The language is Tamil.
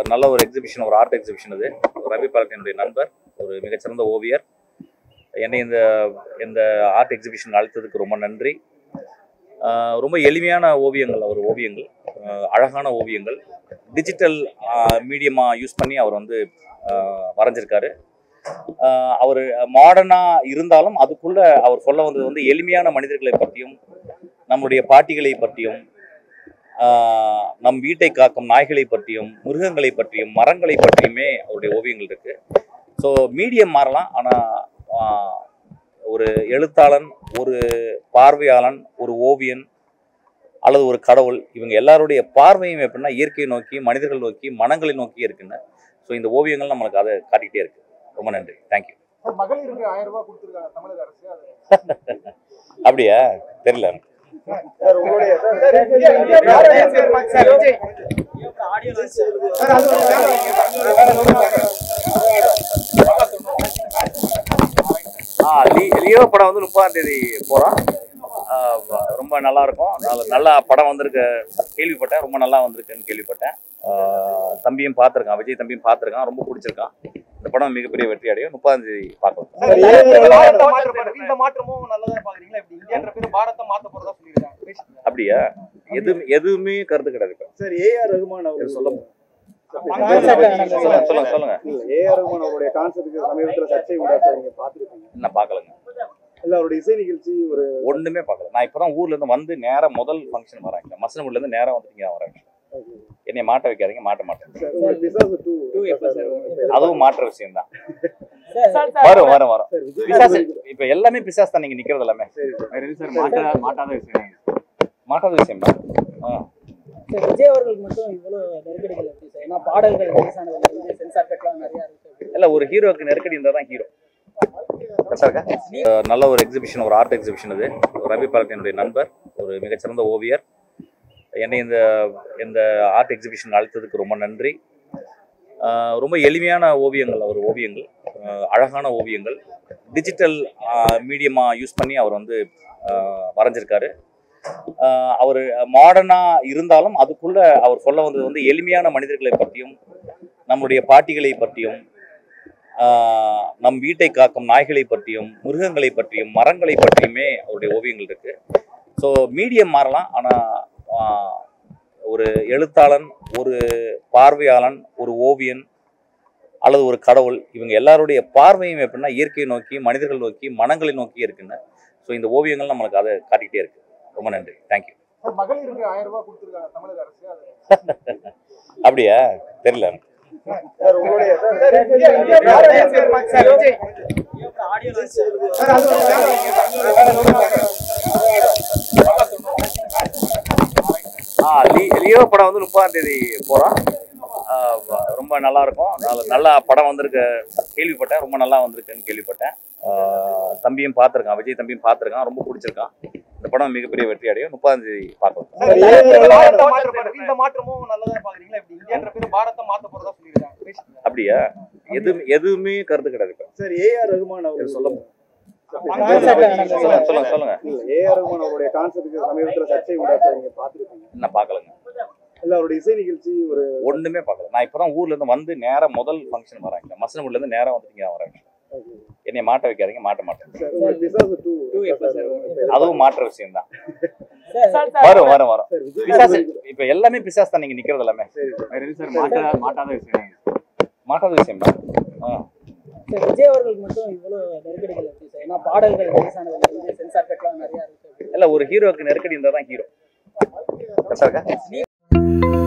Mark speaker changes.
Speaker 1: நல்ல ஒரு எக்ஸிபிஷன், ஒரு ஆர்ட் எக்ஸிபிஷன். இது ரவி பாலத்தினுடைய நண்பர், ஒரு மிகச்சிறந்த ஓவியர். என்னை இந்த ஆர்ட் எக்ஸிபிஷன் அழைத்ததுக்கு ரொம்ப நன்றி. ரொம்ப எளிமையான ஓவியங்கள், அவர் ஓவியங்கள் அழகான ஓவியங்கள், டிஜிட்டல் மீடியமாக யூஸ் பண்ணி அவர் வரைஞ்சிருக்காரு. அவர் மாடர்னாக இருந்தாலும் அதுக்குள்ள அவர் சொல்ல வந்தது எளிமையான மனிதர்களை பற்றியும், நம்முடைய பாட்டிகளை பற்றியும், நம் வீட்டை காக்கும் நாய்களை பற்றியும், மிருகங்களை பற்றியும், மரங்களை பற்றியுமே அவருடைய ஓவியங்கள் இருக்கு. ஸோ மீடியம் மாறலாம், ஆனால் ஒரு எழுத்தாளன், ஒரு பார்வையாளன், ஒரு ஓவியன் அல்லது ஒரு கடவுள், இவங்க எல்லாருடைய பார்வையும் எப்படின்னா இயற்கையை நோக்கி, மனிதர்கள் நோக்கி, மனங்களை நோக்கி இருக்குன்னு. ஸோ இந்த ஓவியங்கள் நம்மளுக்கு அதை காட்டிக்கிட்டே இருக்கு. ரொம்ப நன்றி, தேங்க்யூ.
Speaker 2: மகளிருக்கு 1000 ரூபாய் கொடுத்துருக்காங்க தமிழக அரசு.
Speaker 1: அப்படியா? தெரியல. லியோ படம் 30ஆம் தேதி போறோம். ரொம்ப நல்லா இருக்கும். நல்ல படம் வந்திருக்கு கேள்விப்பட்டேன். ரொம்ப நல்லா வந்திருக்குன்னு கேள்விப்பட்டேன். தம்பியும் பார்த்துருக்கான், விஜய் தம்பியும் பார்த்துருக்கான், ரொம்ப பிடிச்சிருக்கான். இந்த படம் மிகப்பெரிய வெற்றி அடையும். 30ஆம் தேதி பார்க்கலாம். அப்படியா? எதுவுமே கருத்து கிடையாது.
Speaker 2: சார், ஏஆர் ரகுமான் அவர்
Speaker 1: சொல்லுங்க.
Speaker 2: அவருடைய கான்செப்ட்க்கு சமீபத்துல சர்ச்சை உண்டாச்சு, நீங்க பாத்துருக்கீங்க?
Speaker 1: நான் பார்க்கலங்க.
Speaker 2: இல்ல, அவருடைய இசை நிகழ்ச்சி
Speaker 1: ஒண்ணுமே பார்க்கல. நான் இப்பதான் ஊர்ல இருந்து நேரா முதல் ஃபங்க்ஷன் வராங்க. மசனமுள்ள இருந்து நேரா வந்துட்டீங்க வராங்க. என்னை மாட்ட வைக்காதீங்க, மாட்ட மாட்டேன். அதுவும் மாற்ற விஷயம் தான். வரும். பிசாசு இப்ப எல்லாமே பிசாஸ் தான். நீங்க நிக்கிறது எல்லாமே மாட்டாத விஷயம் தான்.
Speaker 3: விஜய் அவர்களுக்கு மட்டும் இவ்வளவு நெருக்கடிகள் எப்படி சார்? ஏன்னா பாடல்கள் சென்சார் கட்லாம் நிறைய இருக்கு.
Speaker 1: இல்ல, ஒரு ஹீரோக்கு நெருக்கடி இருந்தா தான் ஹீரோ. நல்ல ஒரு எக்ஸிபிஷன், ஒரு ஆர்ட் எக்ஸிபிஷன். இது ரவி பாலத்தினுடைய நண்பர், ஒரு மிகச்சிறந்த ஓவியர். என்னை இந்த ஆர்ட் எக்ஸிபிஷன் அழைத்ததுக்கு ரொம்ப நன்றி. ரொம்ப எளிமையான ஓவியங்கள், அவர் ஓவியங்கள் அழகான ஓவியங்கள், டிஜிட்டல் மீடியமாக யூஸ் பண்ணி அவர் வரைஞ்சிருக்காரு. அவர் மாடர்னாக இருந்தாலும் அதுக்குள்ள அவர் சொல்ல வந்தது எளிமையான மனிதர்களை பற்றியும், நம்முடைய பாட்டிகளை பற்றியும், நம் வீட்டை காக்கும் நாய்களை பற்றியும், மிருகங்களை பற்றியும், மரங்களை பற்றியுமே அவருடைய ஓவியங்கள் இருக்கு. ஸோ மீடியம் மாறலாம், ஆனால் ஒரு எழுத்தாளன், ஒரு பார்வையாளன், ஒரு ஓவியன் அல்லது ஒரு கடவுள், இவங்க எல்லாருடைய பார்வையும் எப்படின்னா இயற்கையை நோக்கி, மனிதர்கள் நோக்கி, மனங்களை நோக்கி இருக்குன்னு. ஸோ இந்த ஓவியங்கள் நம்மளுக்கு அதை காட்டிக்கிட்டே இருக்கு. ரொம்ப நன்றி, தேங்க்யூ.
Speaker 2: மகளிருக்கு 1000 ரூபாய் கொடுத்துருக்காங்க தமிழக அரசு.
Speaker 1: அப்படியா? தெரியல. லியோ படம் 30ஆம் தேதி போறோம். ரொம்ப நல்லா இருக்கும். நல்ல படம் வந்திருக்கு கேள்விப்பட்டேன். ரொம்ப நல்லா வந்திருக்குன்னு கேள்விப்பட்டேன். தம்பியும் பார்த்துருக்கான், விஜய் தம்பியும் பார்த்துருக்கான், ரொம்ப பிடிச்சிருக்கான். இந்த படம் மிகப்பெரிய வெற்றி அடையும். 30ஆம் தேதி பார்க்கலாம். அப்படியா? எதுவுமே கருத்து கிடையாது.
Speaker 2: சார், ஏஆர் ரகுமான் அவர்
Speaker 1: சொல்லுங்க. சொல்லுங்க.
Speaker 2: ஏஆர் ரகுமான் அவருடைய கான்செப்ட்க்கு சமீபத்துல சர்ச்சை உண்டாச்சு, நீங்க பாத்துருக்கீங்க?
Speaker 1: நான் பார்க்கலங்க.
Speaker 2: இல்ல, அவருடைய இசை நிகழ்ச்சி
Speaker 1: ஒண்ணுமே பார்க்கல. நான் இப்பதான் ஊர்ல இருந்து நேரா முதல் ஃபங்க்ஷன் வராங்க. மசனமுள்ள இருந்து நேரா வந்துட்டீங்க வராங்க. என்னை மாட்ட வைக்காதீங்க, மாட்ட மாட்டேன். அதுவும் மாற்ற விஷயம் தான். வரும். பிசாசு இப்ப எல்லாமே பிசாஸ் தான். நீங்க நிக்கிறது எல்லாமே மாட்டாத விஷயம் தான்.
Speaker 3: விஜய் அவர்களுக்கு மட்டும் இவ்வளவு நெருக்கடிகள் எப்படி சார்? ஏன்னா பாடல்கள் சென்சார் கட்லாம் நிறைய இருக்கு.
Speaker 1: இல்ல, ஒரு ஹீரோக்கு நெருக்கடி இருந்தா தான் ஹீரோ.